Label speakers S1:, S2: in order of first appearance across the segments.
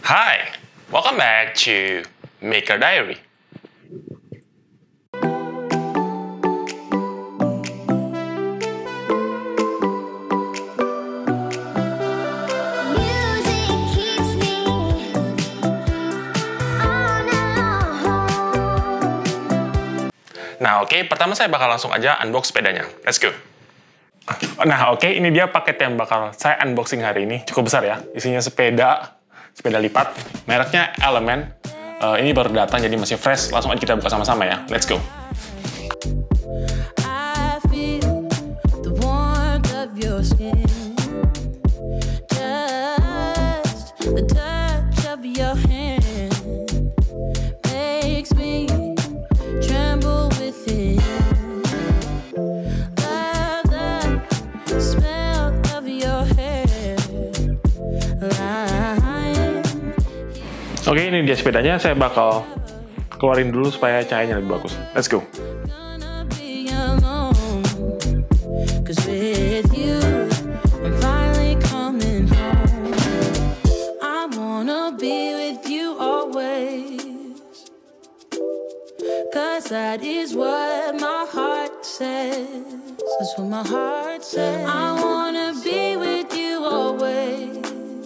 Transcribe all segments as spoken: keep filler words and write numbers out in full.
S1: Hi, welcome back to Maker Diary. Nah, oke, okay, pertama saya bakal langsung aja unbox sepedanya. Let's go. Nah, oke, okay, ini dia paket yang bakal saya unboxing hari ini. Cukup besar ya, isinya sepeda, sepeda lipat, mereknya Element. Uh, ini baru datang, jadi masih fresh. Langsung aja kita buka sama-sama ya. Let's go. Oke, ini dia sepedanya. Saya bakal keluarin dulu supaya cahayanya lebih bagus. Let's go. That is what my heart says. That's what my heart says. I wanna be with you always.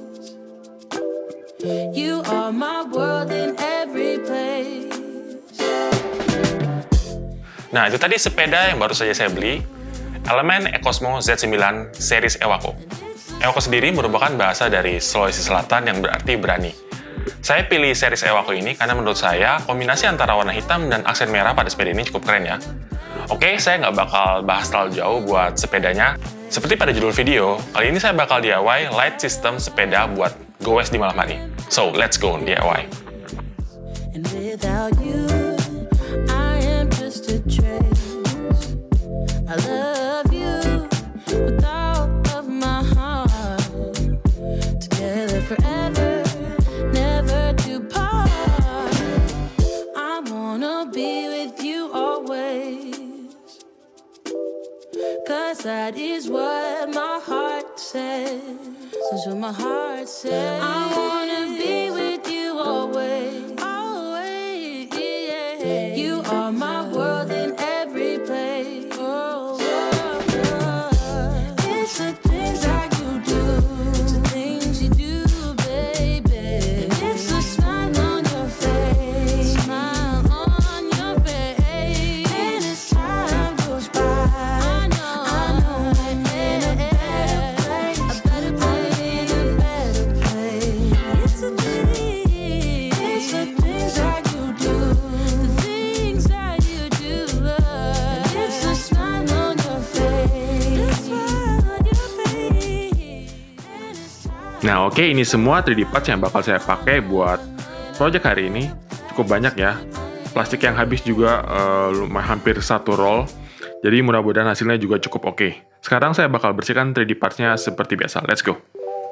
S1: You are my world in every place. Nah, itu tadi sepeda yang baru saja saya beli, Element Ecosmo Z sembilan series Ewako. Ewako sendiri merupakan bahasa dari Sulawesi Selatan yang berarti berani. Saya pilih series Ewako ini karena menurut saya kombinasi antara warna hitam dan aksen merah pada sepeda ini cukup keren ya. Oke, saya nggak bakal bahas terlalu jauh buat sepedanya. Seperti pada judul video, kali ini saya bakal D I Y light system sepeda buat goes di malam hari. So, let's go D I Y. And without you, I am just a trace. I love you with all of my heart. Together forever, never to part. I wanna be with you always. Cause that is what my heart says. That's what my heart says. I wanna be with you always. Always, yeah. You are my world in every place. Oh, oh, oh. It's the things that you do. It's the things you do, baby. It's the smile on your face. Smile on your face. And as time goes by, I know, I know I'm in a better place. A better place. It's the things, it's the things that you do, the things that you do. It's the smile on your face, the smile on your face. Nah, oke, okay, ini semua tiga D parts yang bakal saya pakai buat project hari ini. Cukup banyak ya. Plastik yang habis juga uh, hampir satu roll. Jadi mudah-mudahan hasilnya juga cukup oke. Okay. Sekarang saya bakal bersihkan tiga D parts-nya seperti biasa. Let's go.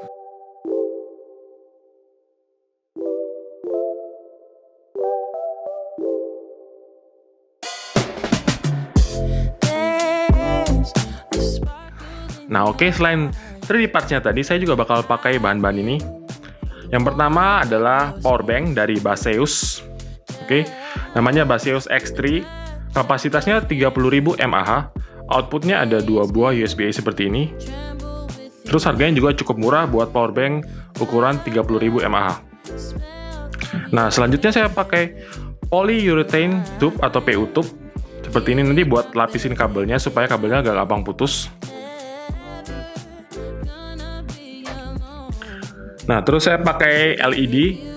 S1: Nah, oke, okay, selain tiga D parts-nya tadi, saya juga bakal pakai bahan-bahan ini. Yang pertama adalah power bank dari Baseus. Oke, okay, namanya Baseus X tiga. Kapasitasnya tiga puluh ribu mAh. Outputnya ada dua buah U S B A seperti ini. Terus harganya juga cukup murah buat power bank ukuran tiga puluh ribu mAh. Nah, selanjutnya saya pakai polyurethane tube atau P U tube. Seperti ini, nanti buat lapisin kabelnya supaya kabelnya gak gampang putus. Nah, terus saya pakai L E D.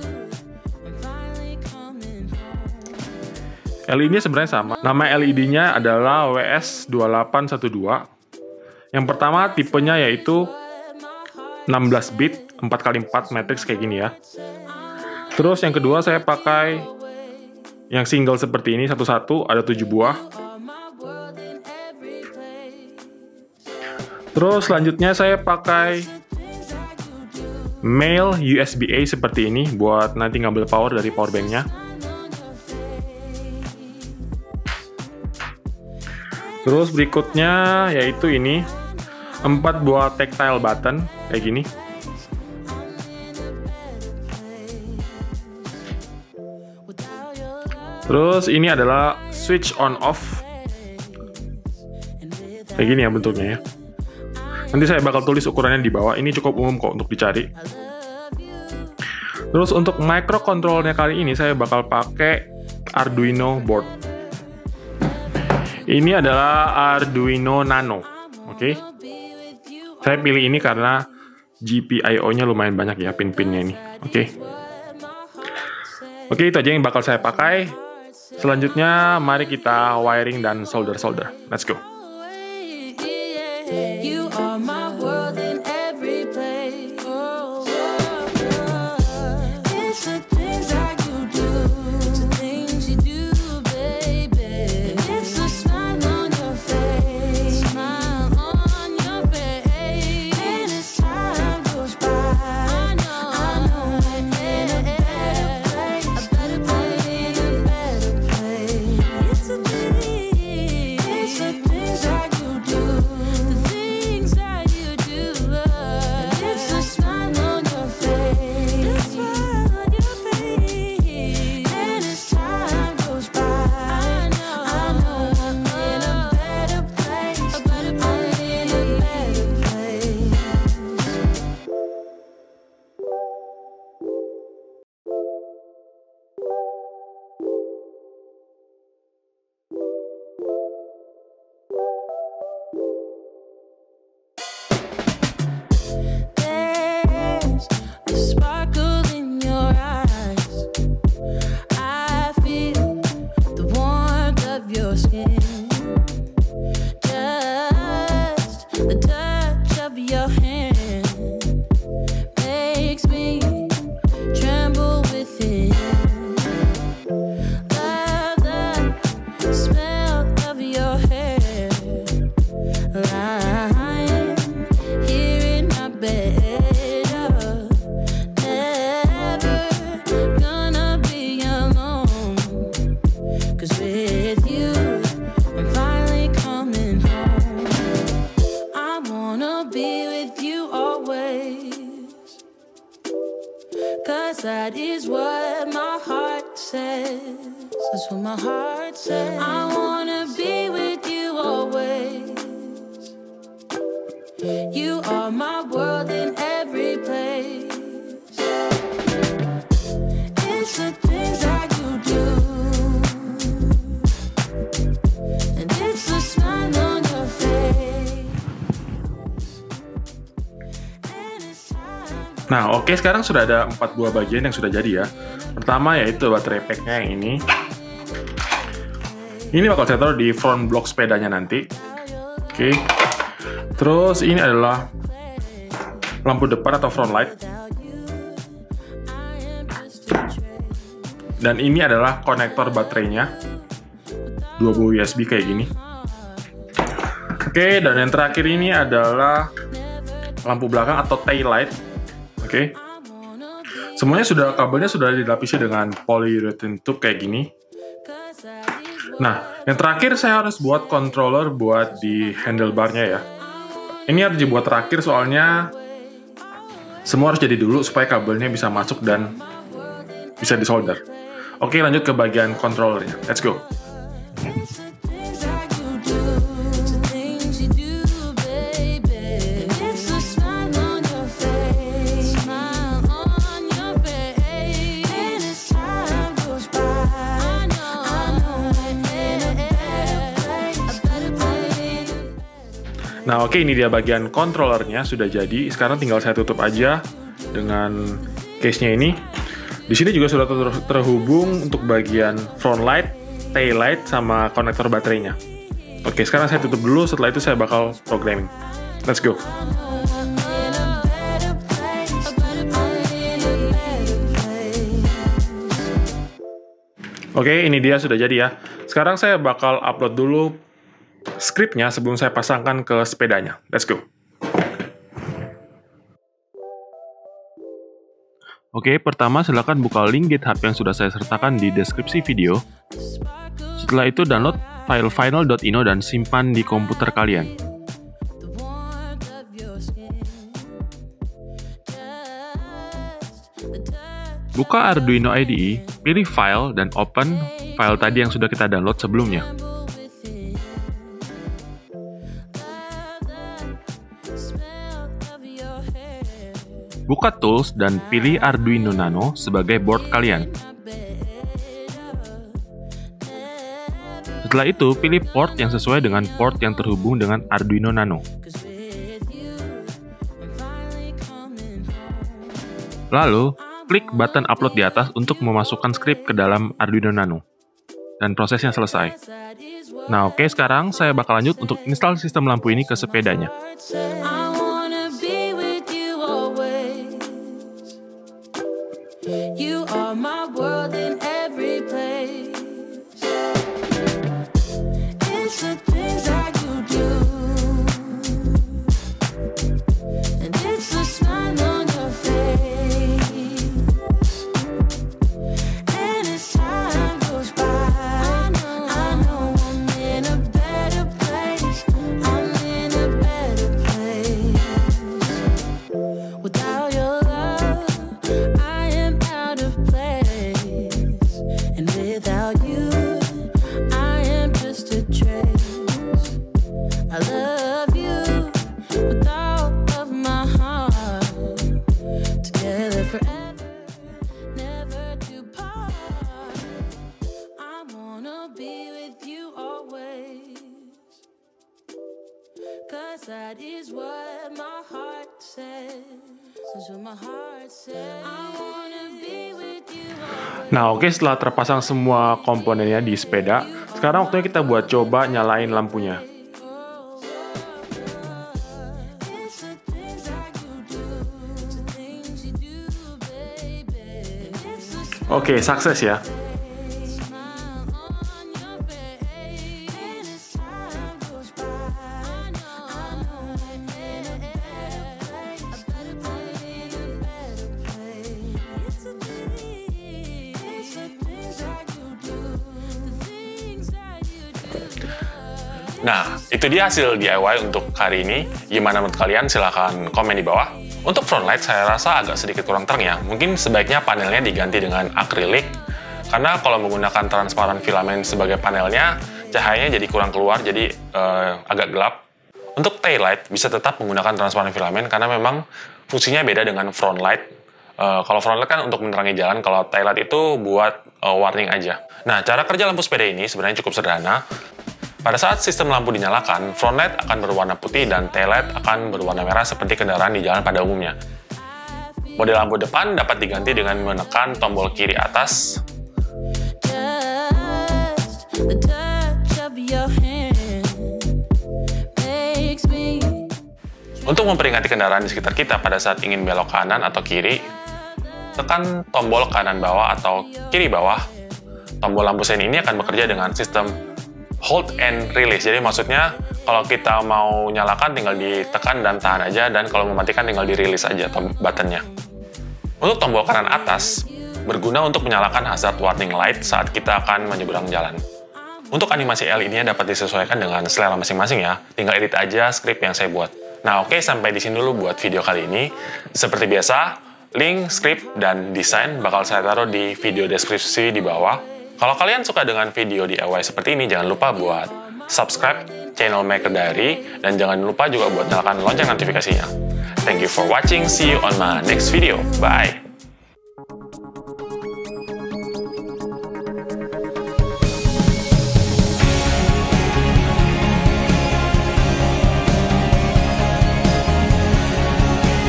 S1: L E D-nya sebenarnya sama. Nama L E D-nya adalah W S dua delapan satu dua. Yang pertama tipenya yaitu enam belas bit, empat kali empat matrix kayak gini ya. Terus yang kedua saya pakai yang single seperti ini, satu-satu, ada tujuh buah. Terus selanjutnya saya pakai male U S B A seperti ini buat nanti ngambil power dari power bank-nya. Terus berikutnya yaitu ini empat buah tactile button kayak gini. Terus ini adalah switch on off. Kayak gini ya bentuknya ya. Nanti saya bakal tulis ukurannya di bawah. Ini cukup umum kok untuk dicari. Terus untuk microcontrollernya kali ini saya bakal pakai Arduino board. Ini adalah Arduino Nano. Oke. Okay? Saya pilih ini karena G P I O-nya lumayan banyak ya pin-pinnya ini. Oke. Okay. Oke, okay, itu aja yang bakal saya pakai. Selanjutnya mari kita wiring dan solder-solder. Let's go. You are my world in every place. Oh, it's the things that you do, the things you do, baby. It's the smile on your face, smile on your face. And as time goes by, I know, I know we're in a better place, a better place, a better place. It's the things, it's the things that you do. That is what my heart says. That's what my heart says. I wanna be with you always. You are my world in every place. It's the things that you do, and it's the smile on your face. Nah, oke, okay, sekarang sudah ada empat buah bagian yang sudah jadi ya. Pertama yaitu baterai pack-nya yang ini. Ini bakal saya taruh di front block sepedanya nanti. Oke. Okay. Terus ini adalah lampu depan atau front light. Dan ini adalah konektor baterainya. Dua buah U S B kayak gini. Oke, okay, dan yang terakhir ini adalah lampu belakang atau tail light. Oke, okay. Semuanya sudah, kabelnya sudah dilapisi dengan polyurethane tube kayak gini. Nah, yang terakhir saya harus buat controller buat di handlebarnya ya. Ini harus dibuat terakhir soalnya semua harus jadi dulu supaya kabelnya bisa masuk dan bisa disolder. Oke, lanjut ke bagian controllernya. Let's go. Nah, oke, ini dia bagian controllernya sudah jadi. Sekarang tinggal saya tutup aja dengan case-nya ini. Di sini juga sudah ter terhubung untuk bagian front light, tail light, sama konektor baterainya. Oke, sekarang saya tutup dulu. Setelah itu saya bakal programming. Let's go. Oke, ini dia sudah jadi ya. Sekarang saya bakal upload dulu skripnya sebelum saya pasangkan ke sepedanya. Let's go. Oke, pertama silakan buka link GitHub yang sudah saya sertakan di deskripsi video. Setelah itu download file final dot ino dan simpan di komputer kalian. Buka Arduino I D E, pilih File dan Open file tadi yang sudah kita download sebelumnya. Buka Tools dan pilih Arduino Nano sebagai board kalian. Setelah itu, pilih port yang sesuai dengan port yang terhubung dengan Arduino Nano. Lalu, klik button upload di atas untuk memasukkan skrip ke dalam Arduino Nano. Dan prosesnya selesai. Nah oke, sekarang saya bakal lanjut untuk install sistem lampu ini ke sepedanya.
S2: You are my world in every place. It's the things that you do, and it's the smile on your face. And as time goes by, I know, I know I'm in a better place. I'm in a better place. Without your love, I am out of place, and without you, I am just a trace. I love you with all of my heart. Together forever, never to part. I wanna be with you always, 'cause that is what my heart says. That's what my heart says. I wanna be with you always.
S1: Nah oke, setelah terpasang semua komponennya di sepeda, sekarang waktunya kita buat coba nyalain lampunya.
S2: It's the things that you do, it's the things you do, baby. It's the
S1: Oke, sukses ya.
S2: smile on your face. And as time goes by, I know, I know I'm in a better place. A better place, in a better place. It's the things, it's the things that you do, the things that you do.
S1: Nah, itu dia hasil D I Y untuk hari ini. Gimana menurut kalian? Silahkan komen di bawah. Untuk front light, saya rasa agak sedikit kurang terang ya. Mungkin sebaiknya panelnya diganti dengan akrilik, karena kalau menggunakan transparan filament sebagai panelnya, cahayanya jadi kurang keluar, jadi eh, agak gelap. Untuk tail light, bisa tetap menggunakan transparan filament, karena memang fungsinya beda dengan front light. Eh, kalau front light kan untuk menerangi jalan, kalau tail light itu buat eh, warning aja. Nah, cara kerja lampu sepeda ini sebenarnya cukup sederhana. Pada saat sistem lampu dinyalakan, front light akan berwarna putih dan tail light akan berwarna merah seperti kendaraan di jalan pada umumnya. Mode lampu depan dapat diganti dengan menekan tombol kiri atas.
S2: Just the touch of your hand makes me.
S1: Untuk memperingati kendaraan di sekitar kita pada saat ingin belok kanan atau kiri, tekan tombol kanan bawah atau kiri bawah. Tombol lampu sein ini akan bekerja dengan sistem hold and release. Jadi maksudnya kalau kita mau nyalakan tinggal ditekan dan tahan aja, dan kalau mematikan tinggal di-release aja buttonnya. Untuk tombol kanan atas, berguna untuk menyalakan hazard warning light saat kita akan menyeberang jalan. Untuk animasi L E D-nya dapat disesuaikan dengan selera masing-masing ya, tinggal edit aja skrip yang saya buat. Nah oke, sampai di sini dulu buat video kali ini. Seperti biasa, link, skrip, dan desain bakal saya taruh di video deskripsi di bawah. Kalau kalian suka dengan video D I Y seperti ini, jangan lupa buat subscribe channel Maker Diary, dan jangan lupa juga buat nyalakan lonceng notifikasinya. Thank you for watching, see you on my next video. Bye!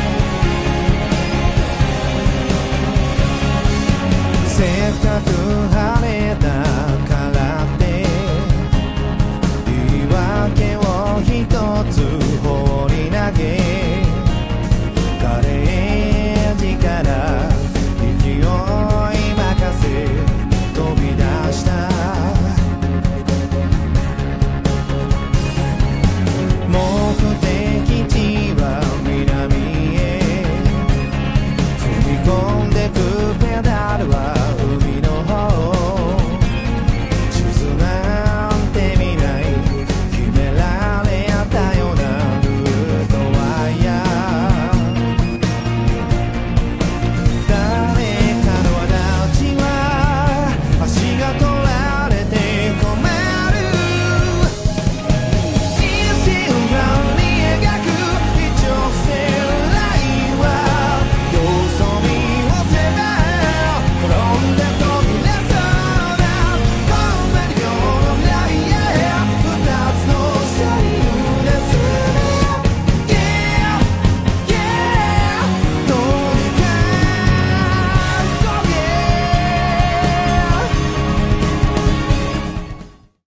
S3: Tuhan